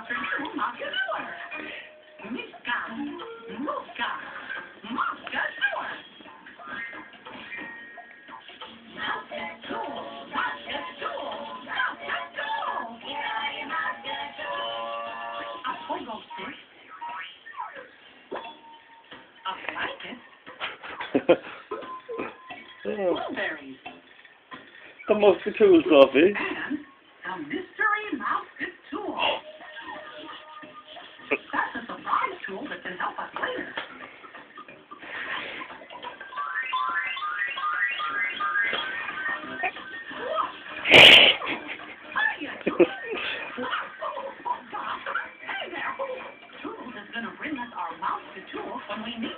after you, musketeer. Miska, muska, musketeer. Musketeer, musketeer, musketeer. Here I am, musketeer. A pogo stick. A blanket. Blueberries. The musketeer, Sophie. And a mystery mouse tool. That's a surprise tool that can help us later. Hey there. Tool is going to bring us our mouse tool when we need